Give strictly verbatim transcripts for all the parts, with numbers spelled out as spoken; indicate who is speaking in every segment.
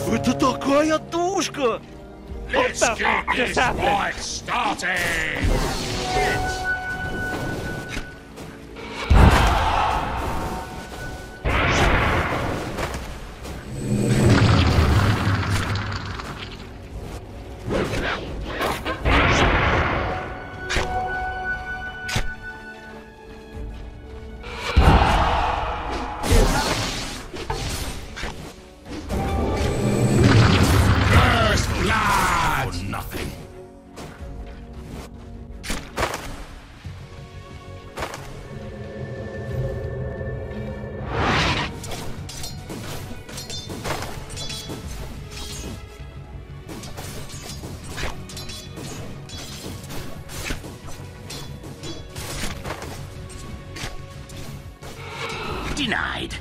Speaker 1: Это такая тушка!
Speaker 2: Let's get this fight started!
Speaker 3: Denied.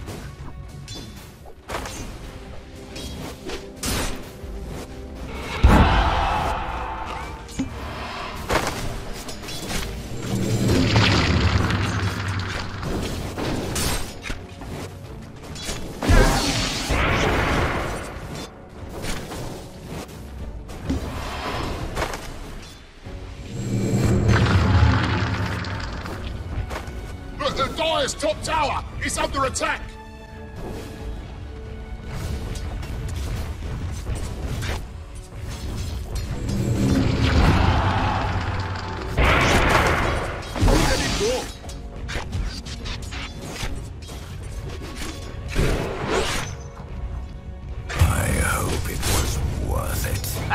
Speaker 2: Look, the Dire's top tower! It's under attack! Let it go!
Speaker 4: I hope it was worth it.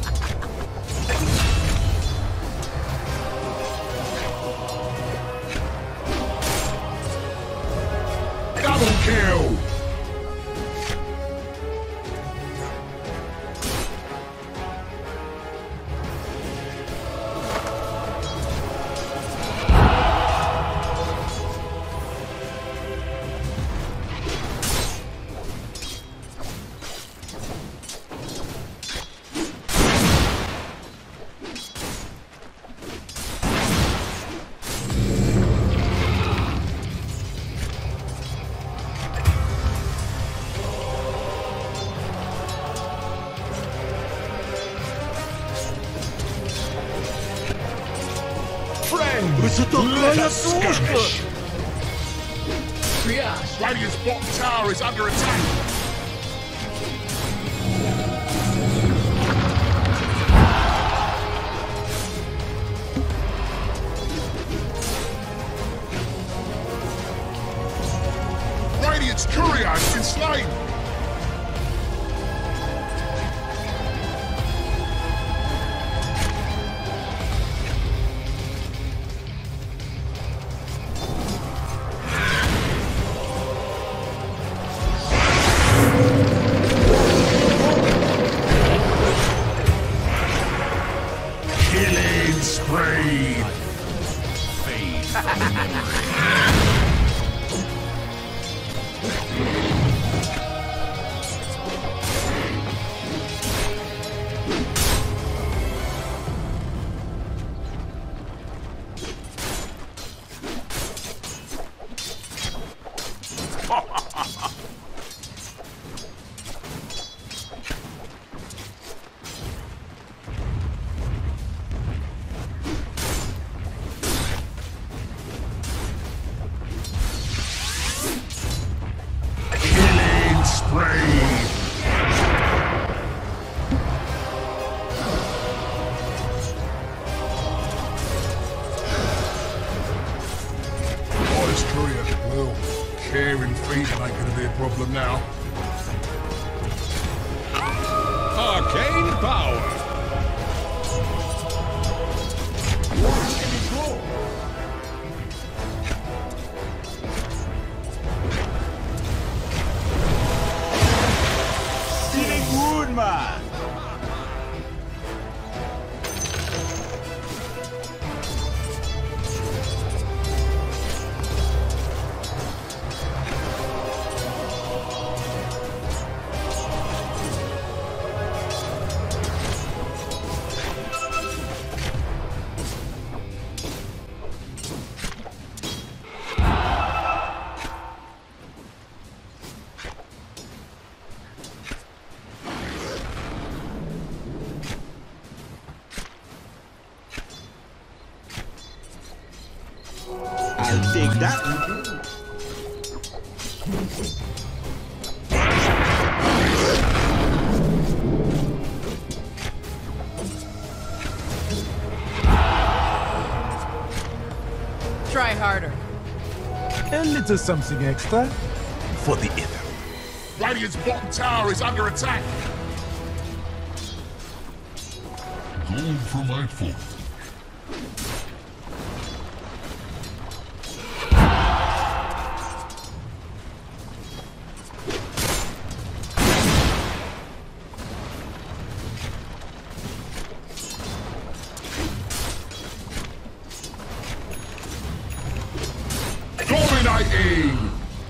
Speaker 2: Double kill!
Speaker 1: Это такая тушка!
Speaker 2: Radiant's bottom tower is under attack! Radiant's courier has been slain! Killing spree!
Speaker 4: Fade from memory.
Speaker 2: Killing spree! Oh, this courier, well, caring feet ain't gonna be a problem now.
Speaker 5: Arcane power!
Speaker 1: Good man! That...
Speaker 3: Try harder.
Speaker 6: A little something extra.
Speaker 1: For the Ither.
Speaker 2: Radiant's bottom tower is under attack.
Speaker 5: Gold for my foot.
Speaker 2: Dominating!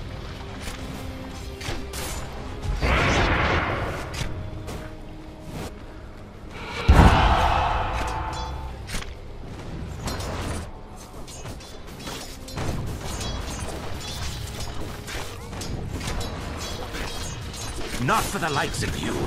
Speaker 1: Not for the likes of you.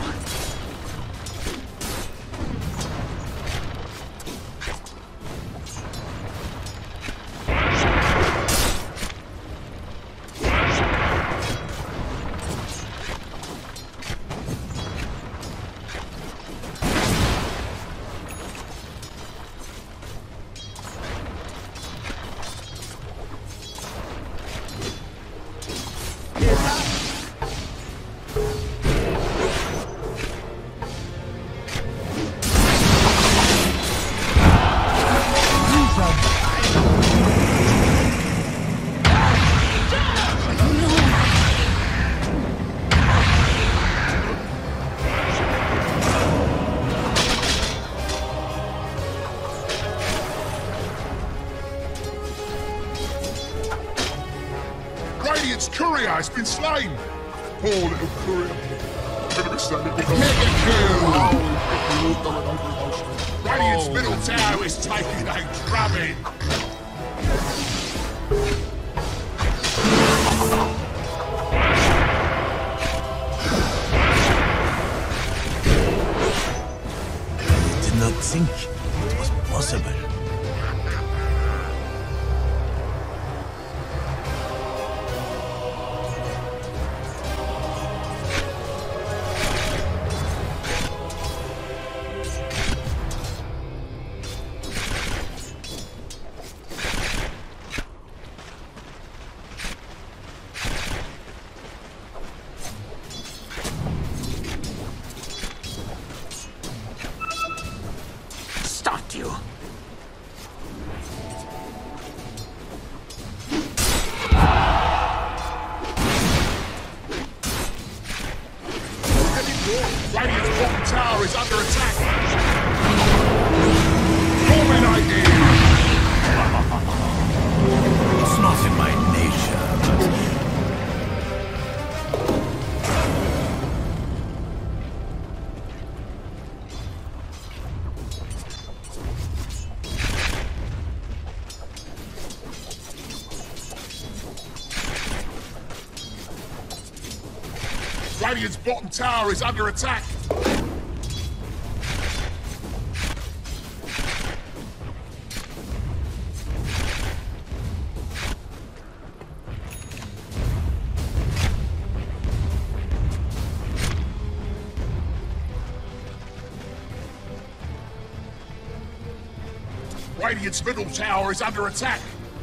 Speaker 2: Radiant's courier has been slain! Poor little courier. Gonna be standing behind. Mega kill! Radiant's middle tower is taking a drubbing!
Speaker 1: Did not think it was possible. Start you.
Speaker 2: Radiant's bottom tower is under attack! Dominating!
Speaker 4: It's not in my nature, but...
Speaker 2: Radiant's bottom tower is under attack! Radiant's middle tower is under attack!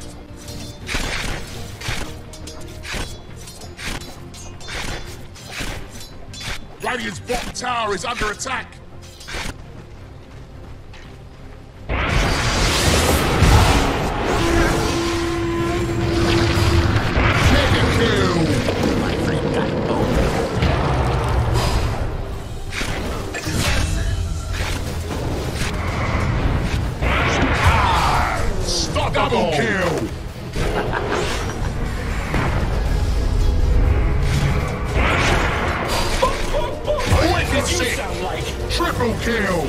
Speaker 2: Radiant's bottom tower is under attack! Mega kill!
Speaker 1: My friend got owned.
Speaker 2: Stop double kill! Sick. Triple kill!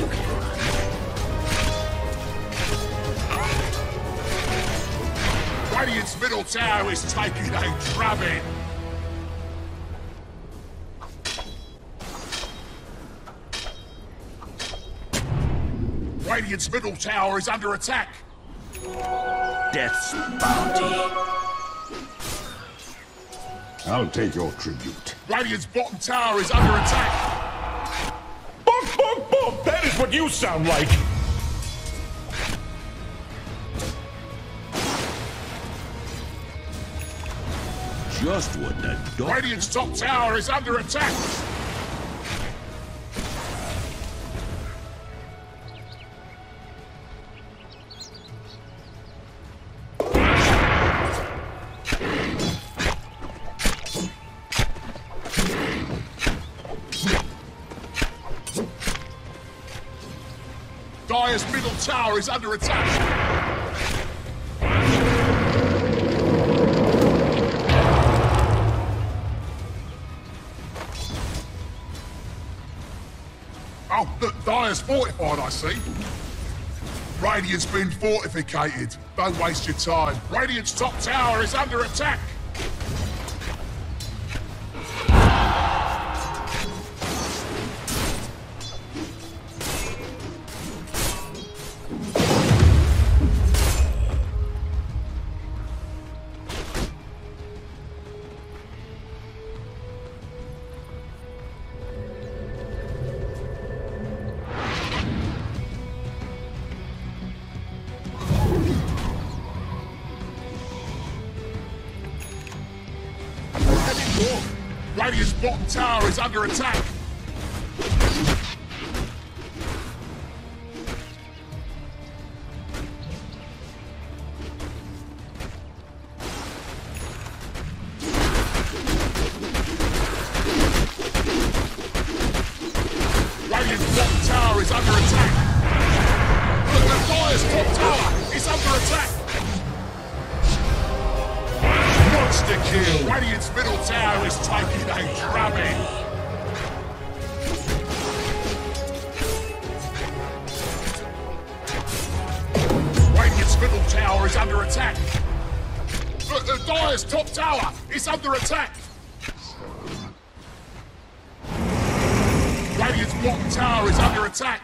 Speaker 2: Radiant's middle tower is taking a drubbing! Radiant's middle tower is under attack!
Speaker 1: Death's bounty.
Speaker 4: I'll take your tribute.
Speaker 2: Radiant's bottom tower is under attack.
Speaker 7: Bump, bump, bump! That is what you sound like!
Speaker 1: Just what the dog.
Speaker 2: Radiant's top tower is under attack. Dire's middle tower is under attack. Oh, look, Dire's fortified, I see. Radiant's been fortificated. Don't waste your time. Radiant's top tower is under attack. Radiant's bottom tower is under attack. Radiant's bottom tower is under attack. Look, the Dire's top tower is under attack. Monster kill! Radiant's middle tower is taking a drubbing. Radiant's middle tower is under attack. Look, the Dire's top tower is under attack. Radiant's bottom tower is under attack.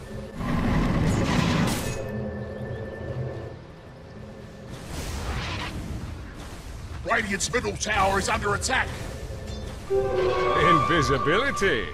Speaker 2: Radiant's middle tower is under attack.
Speaker 7: Invisibility.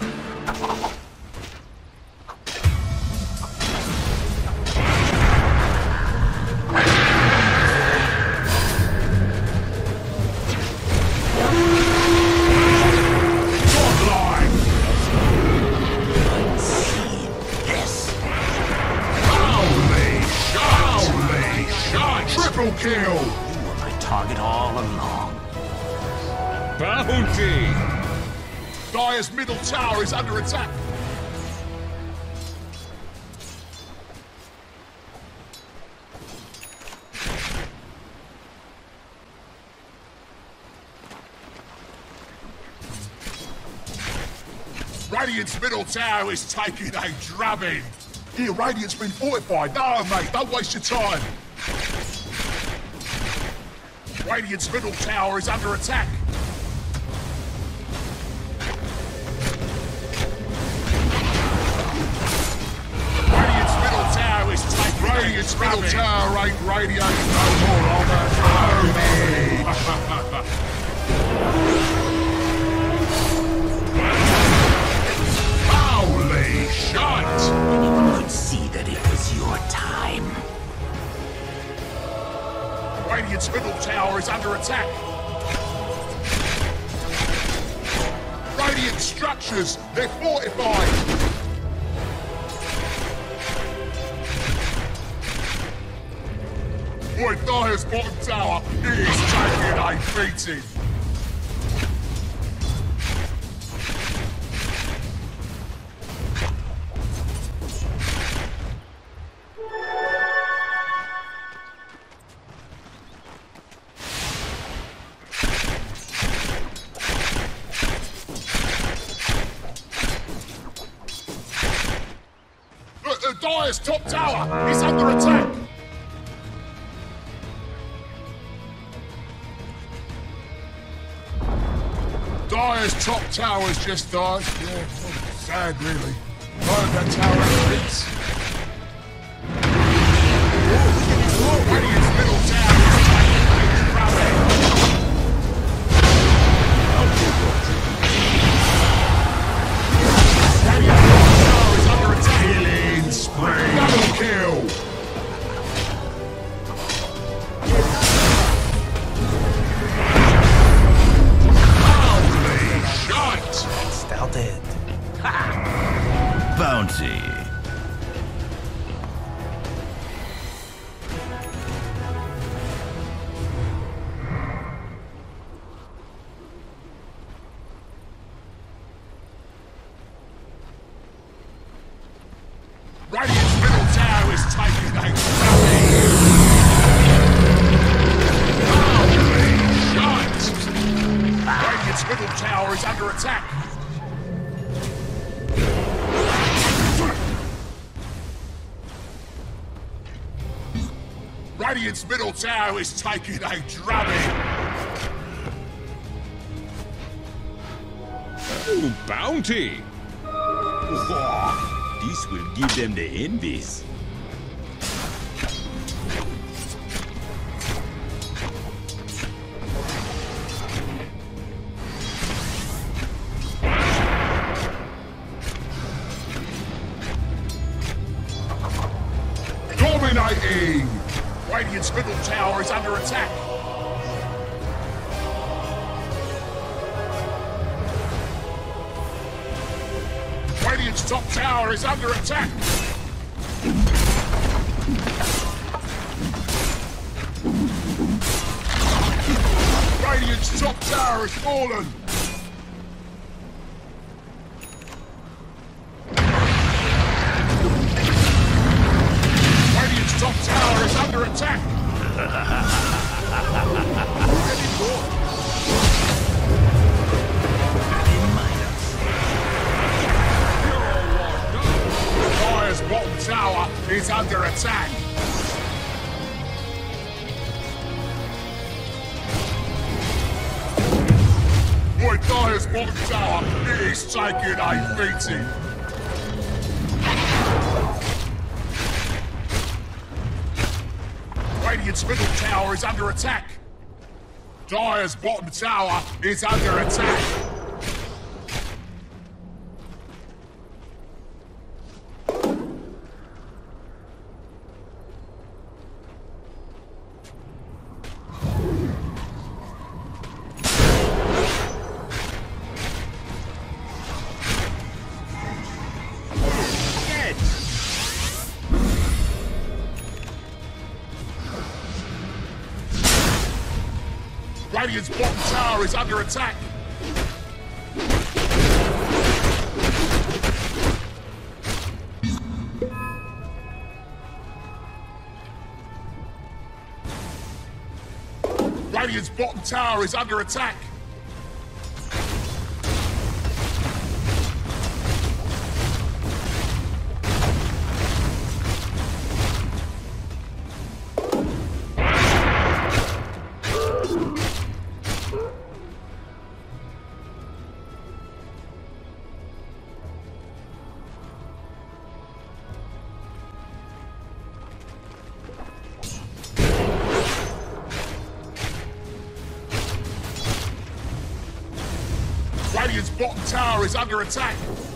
Speaker 2: Triple kill!
Speaker 1: Target all along.
Speaker 7: Bounty!
Speaker 2: Dire's middle tower is under attack. Radiant's middle tower is taking a drubbing. Here, Radiant's been fortified. No, mate, don't waste your time. Radiant's middle tower is under attack. Radiant's middle tower is taking Radiant's middle tower ain't radiating no more. I'll me. Holy shit!
Speaker 1: Anyone could see that it was your time.
Speaker 2: Radiant's middle tower is under attack. Radiant structures, they're fortified. Boy, Dire's bottom tower is taking a beating. Dire's top tower is under attack. Dire's top tower's just died. Yeah, sad really. Heard that tower in bits. Radiant's middle tower is taking a taking a drubbing. Holy shit! Radiant's middle tower is under attack. Radiant's middle tower is taking a drubbing.
Speaker 7: Ooh, bounty!
Speaker 1: This will give them the envies.
Speaker 2: Dominating! Radiant's middle tower is under attack. Radiant's top tower is under attack. Radiant's top tower has fallen. Radiant's top tower is under attack. Dire's bottom tower is under attack. Boy, Dire's bottom tower is taking a beating. Radiant's middle tower is under attack. Dire's bottom tower is under attack. Radiant's bottom tower is under attack. Radiant's bottom tower is under attack. Radiant's bottom tower is under attack.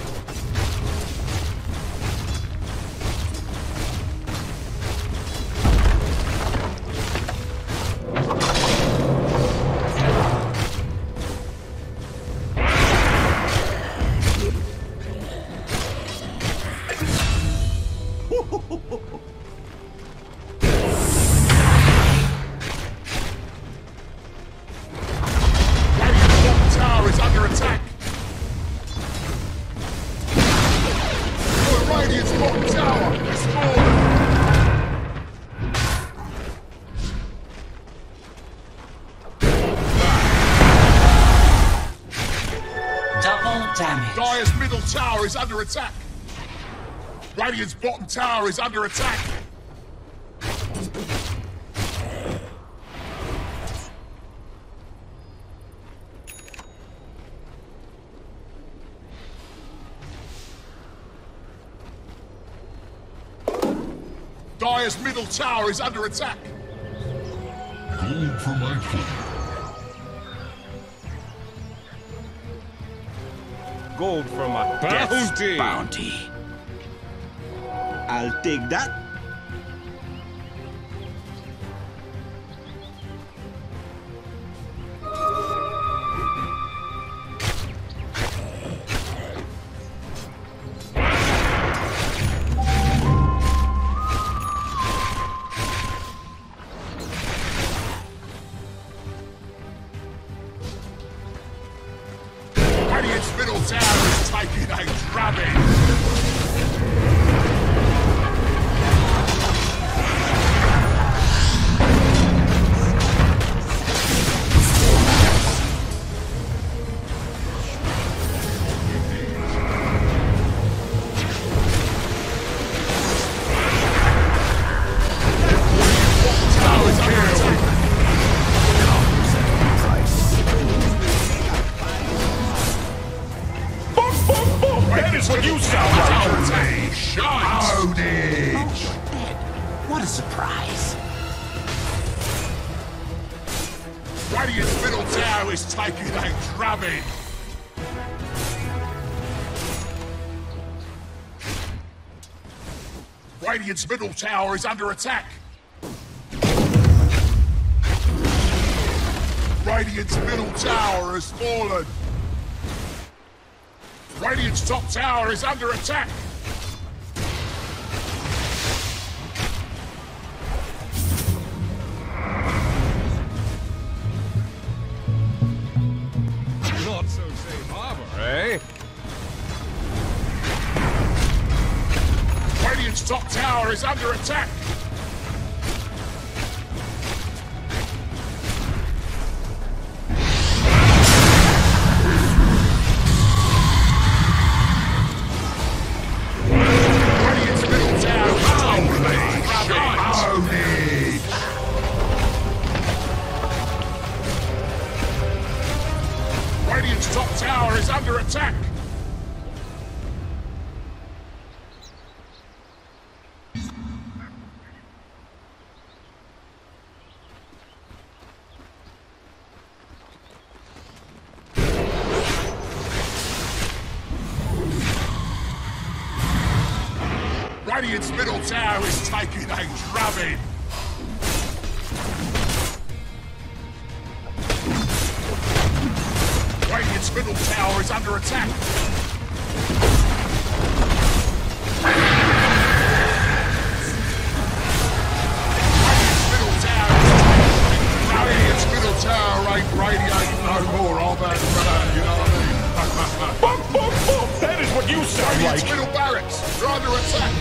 Speaker 2: Dire's middle tower is under attack. Radiant's bottom tower is under attack. Dire's middle tower is under attack.
Speaker 5: Gold for my foot.
Speaker 7: Gold from a bounty.
Speaker 1: Bounty. I'll take that.
Speaker 2: Radiant's middle tower is taking a drubbing. Radiant's middle tower is taking a drubbing. Radiant's middle tower is under attack. Radiant's middle tower has fallen. Radiant's top tower is under attack.
Speaker 7: Not so safe harbor, eh?
Speaker 2: Radiant's top tower is under attack. Radiant's middle tower is taking Radiant's top tower is under attack. Radiant's middle tower is taking a drubbing. Radiant's middle tower is under attack. Radiant's middle tower is taking Radiant's middle tower ain't radiating no more. All that, uh, you know what I mean?
Speaker 7: Bump, bump, bump! That is what you sound
Speaker 2: Radiant's
Speaker 7: like!
Speaker 2: middle barracks are under attack.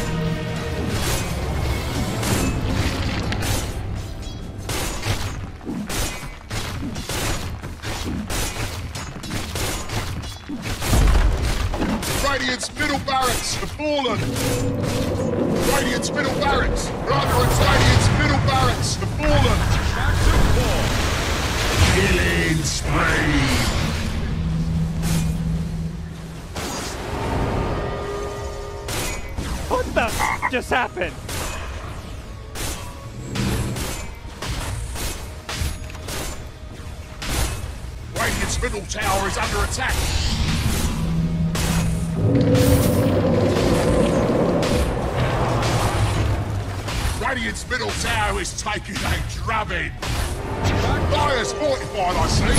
Speaker 2: Radiant's middle barracks have fallen. Radiant's middle barracks are under attack. Radiant's middle barracks have fallen. Killing spree.
Speaker 8: What the f just happened?
Speaker 2: Radiant's middle tower is under attack. Radiant's middle tower is taking a drubbing. Dire's fortified, I see.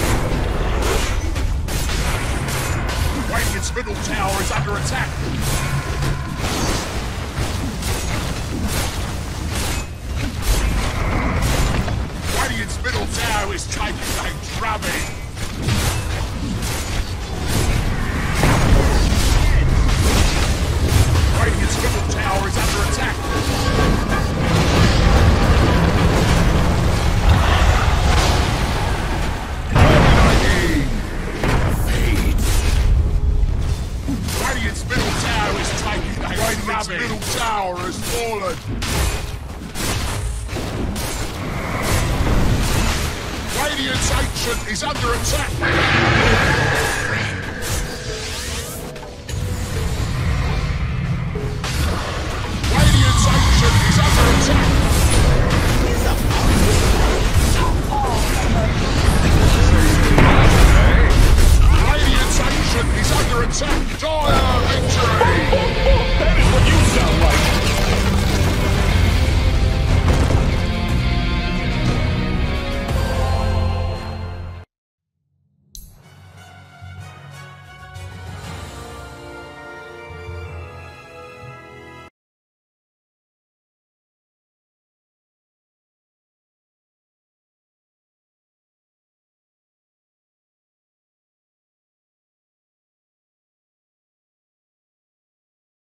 Speaker 2: Radiant's middle tower is under attack. Radiant's middle tower is taking a drubbing. Radiant's middle tower is under attack. Radiant's middle tower is taking a Radiant's middle tower has fallen. Radiant's Ancient is under attack.